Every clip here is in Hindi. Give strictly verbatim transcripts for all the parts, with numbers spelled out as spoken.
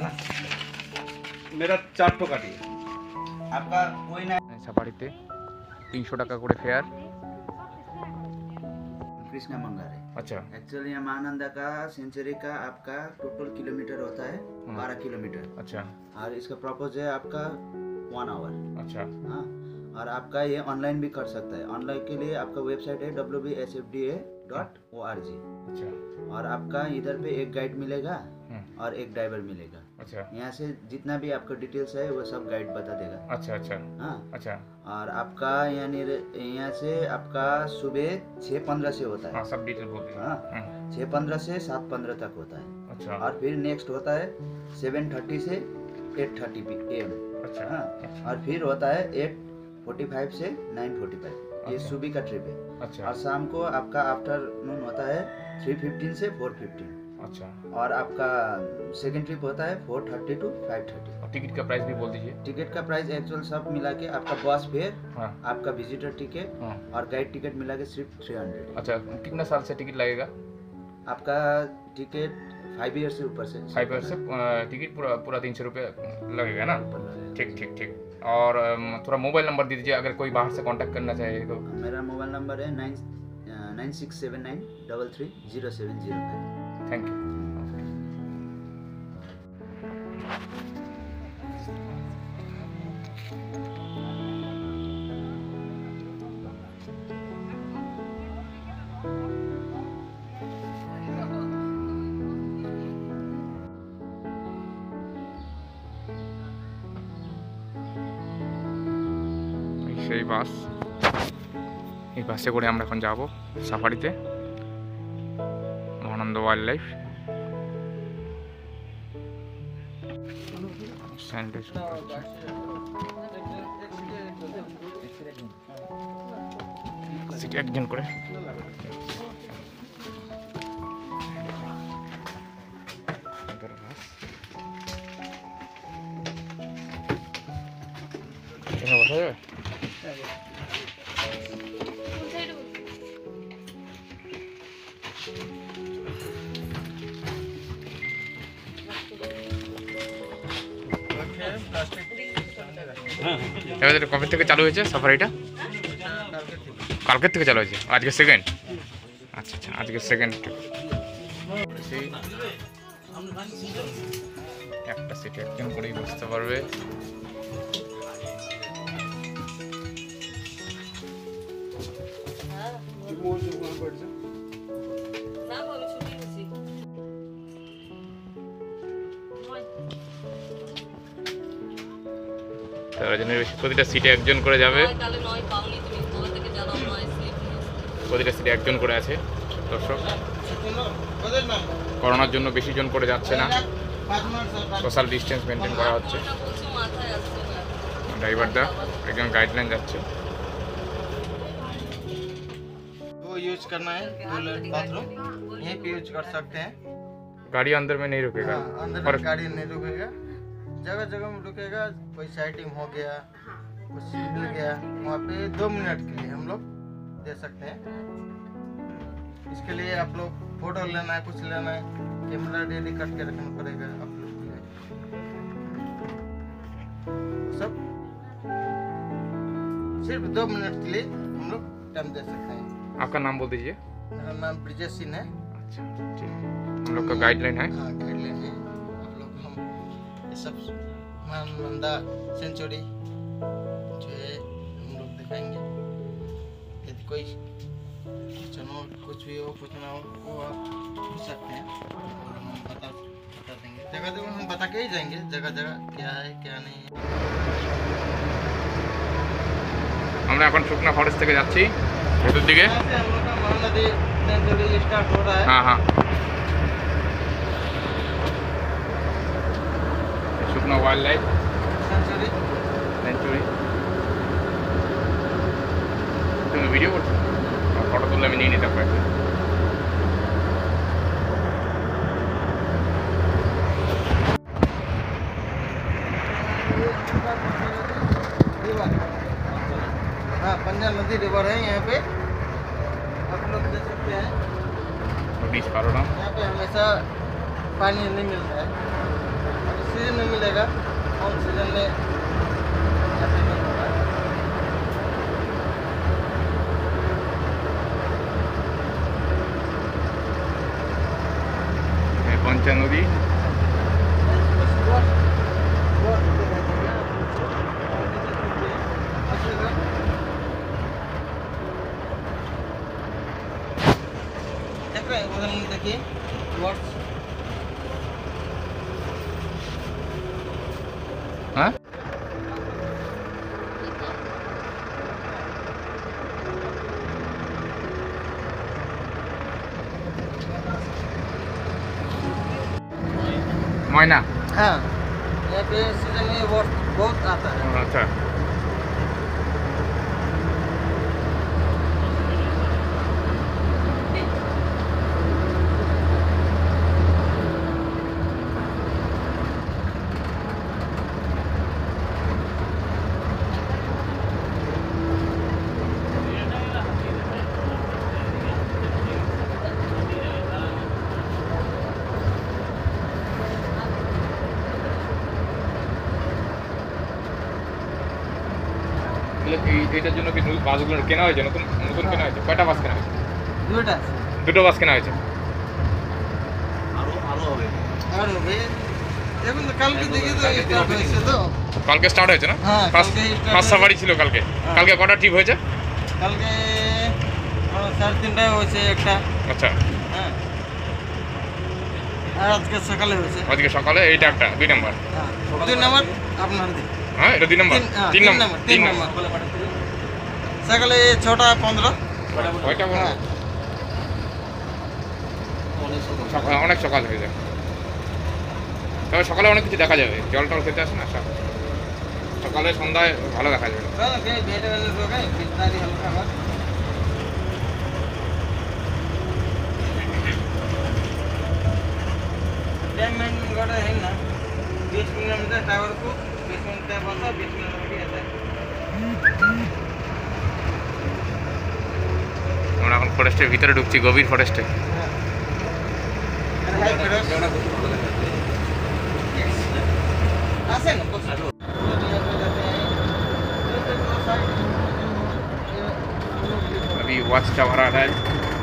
है ना। मेरा चार ठो काटी आपका कोई ना সাফারিতে তিনশো টাকা করে ফেয়ার। कृष्णा मंगा रहे। अच्छा एक्चुअली यहाँ महानंदा का सेंचुरी का आपका टोटल किलोमीटर होता है बारह किलोमीटर। अच्छा और इसका प्रपोज है आपका वन आवर। अच्छा हाँ, और आपका ये ऑनलाइन भी कर सकता है। ऑनलाइन के लिए आपका वेबसाइट है W B S F D A dot O R G. अच्छा और आपका इधर पे एक गाइड मिलेगा और एक ड्राइवर मिलेगा। अच्छा यहाँ से जितना भी आपका डिटेल्स है वो सब गाइड बता देगा। अच्छा अच्छा हाँ अच्छा। और आपका यानी यहाँ से आपका सुबह छः पंद्रह से होता है। हाँ सब डिटेल बोल दीजिए। हाँ छः पंद्रह से सात पंद्रह तक होता है। अच्छा और फिर नेक्स्ट होता है सेवन थर्टी से एट थर्टी पी एम। अच्छा हाँ अच्छा और फिर होता है एट फोर्टी फाइव से नाइन फोर्टी फाइव। ये अच्छा। सुबह का ट्रिप है। अच्छा और शाम को आपका आफ्टरनून होता है थ्री फिफ्टीन से फोर फिफ्टीन। अच्छा। और आपका सेकेंड ट्रिप होता है four thirty to five thirty. और टिकट का प्राइस भी बोल दीजिए। टिकट का प्राइस एक्चुअल सब मिला के आपका बस फेयर, हाँ आपका विजिटर टिकट हाँ और गाइड टिकट मिला के सिर्फ थ्री हंड्रेड। अच्छा कितना साल से टिकट लगेगा? आपका टिकट फाइव ईयर से ऊपर से फाइव ईयर से टिकट पूरा पूरा तीन सौ रुपये लगेगा ना। ऊपर लगेगा। ठीक ठीक ठीक। और अम, थोड़ा मोबाइल नंबर दे दीजिए अगर कोई बाहर से कांटेक्ट करना चाहे तो। मेरा मोबाइल नंबर है nine nine six seven nine double three zero seven zero five. Thank you. সেই বাস, এই বাসে করে আমরা এখন যাব সাফারিতে মহানন্দ ওয়াইল্ড লাইফ। সিট একজন করে বসা যাবে। এবার কবে থেকে চালু হয়েছে সাফারিটা? কালকের থেকে চালু হয়েছে, আজকে সেকেন্ড। আচ্ছা আচ্ছা আজকে সেকেন্ড। একটা সিটে একজন করেই বসতে পারবে। প্রতিটা সিটে একজন করে যাবে, প্রতিটা সিটে একজন করে আছে। দর্শক করোনার জন্য বেশি জন করে যাচ্ছে না, সোশ্যাল ডিস্টেন্স মেনটেন করা হচ্ছে। ড্রাইভারদা একজন গাইডলাইন যাচ্ছে। वो यूज करना है टॉयलेट बाथरूम यहीं पे यूज कर सकते हैं। गाड़ी अंदर में नहीं रुकेगा। हाँ, अंदर और में गाड़ी नहीं रुकेगा, जगह जगह में रुकेगा। कोई साइटिंग हो गया, कुछ मिल गया, वहाँ पे दो मिनट के लिए हम लोग दे सकते हैं। इसके लिए आप लोग फोटो लेना है, कुछ लेना है, कैमरा डेली कट के रखना पड़ेगा आप लोग के लिए। सब सिर्फ दो मिनट के लिए हम लोग टाइम दे सकते हैं। आपका नाम बोल दीजिए। मेरा नाम ब्रिजेश सिंह है। अच्छा ठीक है, हम लोग का गाइडलाइन है। हाँ गाइडलाइन है। आप लोग हम ये सब महानंदा सेंचुरी जो है हम लोग दिखाएंगे। यदि कोई चलो कुछ भी हो कुछ ना हो वो आप पूछ सकते हैं और हम बता बता देंगे। जगह जगह हम बता के ही जाएंगे जगह जगह क्या है क्या नहीं है। আমরা এখন শুকনা ফরেস্ট থেকে যাচ্ছি ভেতর দিকে। यहाँ से हम लोग का महानदी सेंचुरी स्टार्ट हो रहा है। हाँ हाँ Sukna wildlife sanctuary sanctuary. তুমি ভিডিও করছো? ফটো তুললে আমি নিয়ে নিতাম কয়েকটা। हाँ पंजाब नदी रिवर है यहाँ पे आप लोग देख सकते हैं। बीच पारोना यहाँ पे हमेशा पानी नहीं मिलता है। और इससे सीजन में मिलेगा, कौन सीजन में ऐसे नहीं होगा। पंचा नदी देखिए वर्ड्स हाँ मैना हाँ, यहाँ पे सीजन में वर्ड्स बहुत आता है। अच्छा এটার জন্য কি বাসগুলো কেনা হয়েছে? নতুন নতুন কেনা হয়েছে? কয়টা বাস কেনা হয়েছে? দুইটা আছে। দুটো বাস কেনা হয়েছে। আরো আরো হবে আর হবে এখন তো কালকে থেকে তো স্টার্ট হয়েছে তো। কালকে স্টার্ট হয়েছে না? হ্যাঁ, ফার্স্ট কালকে start ফার্স্ট সাফারি ছিল কালকে। হ্যাঁ। কালকে কটা ট্রিপ হয়েছে? কালকে আহ, সাড়ে তিনটায় হয়েছে একটা। আচ্ছা হ্যাঁ, আর আজকে সকালে হয়েছে। আজকে সকালে এইটা একটা দুই নাম্বার। হ্যাঁ, দুই নাম্বার আপনার দিন। হ্যাঁ এটা দুই নাম্বার তিন হ্যাঁ, তিন তিন নাম্বার নাম্বার তিন তিন নাম্বার নাম্বার সকালে ছটা পনেরো। ওইটা হ্যাঁ, অনেক সকাল সকাল অনেক সকাল হয়ে যায়। তবে সকালে অনেক কিছু দেখা যাবে, জল টল খেতে আসে না সব সকালে সন্ধ্যায় ভালো দেখা যাবে। চলো কে বেড বেড हो गए बिस्तारी हल्का हवा टाइम में गड़ा है ना बीस किलोमीटर टावर को बीस मिनट बसा बीस मिनट में आता है। আমরা এখন ফরেস্টের ভিতরে ঢুকছি, গভীর ফরেস্টে। हाय फिरोज आसे ना बस अभी वॉच टावर आ रहा है।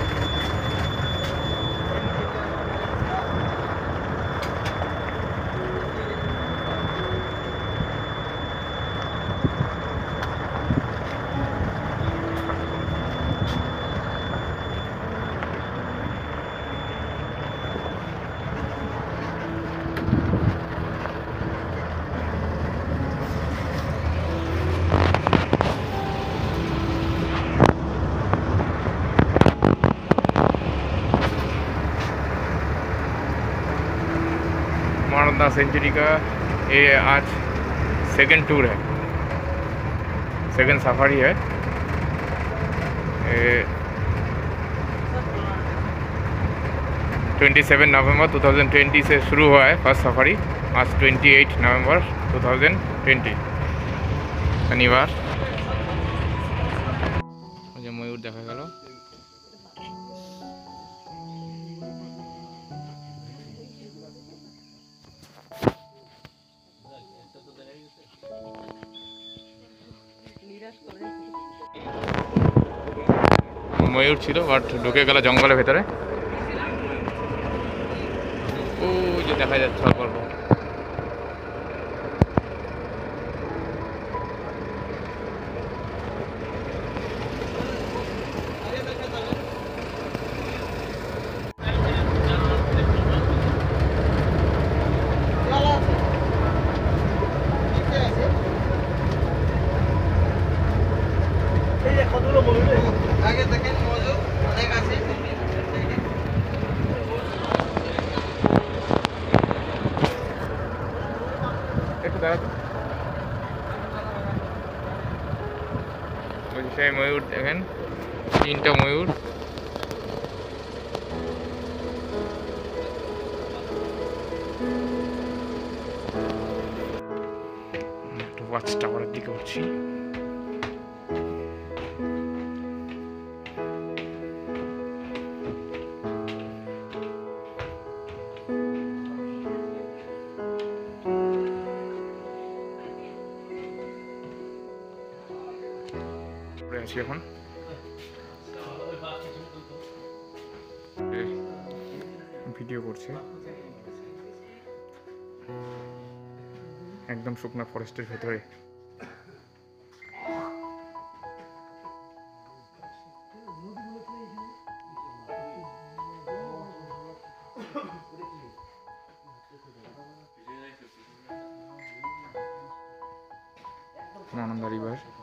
मानदा सेंचुरी का ये आज सेकंड टूर है, सेकंड सफारी है। Twenty seven November two thousand twenty से शुरू हुआ है फर्स्ट सफारी। आज twenty eight November two thousand twenty शनिवार। मुझे मयूर देखा गया। ময়ূর ছিল বাট ঢুকে গেল জঙ্গলের ভেতরে। ও যে দেখা যাচ্ছে অল্প অল্প। आगे देखें मौजूद अनेक আছে একটু দাঁড়াতো। ওই সেই ময়ূর দেখেন, তিনটা ময়ূর। একটু ওয়াচ টাওয়ারের দিকে উঠছি। আছি এখন। ভিডিও করছে একদম শুকনা ফরেস্টের ভেতরে। মহানন্দা রিভার।